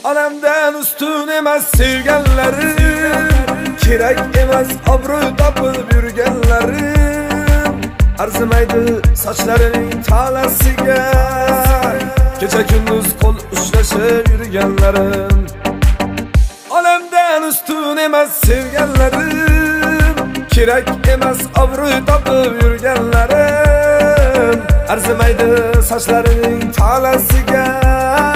Alemden üstün emas sevgenlerim, kerak emas obro' topib yurganlarim. Arzimaydi sochlarining talasiga, kecha kunduz qo'l ushlashib yurganlarim. Alemden üstün emas sevgenlerim, kerak emas obro' topib yurganlarim. Arzimaydi sochlarining talasiga,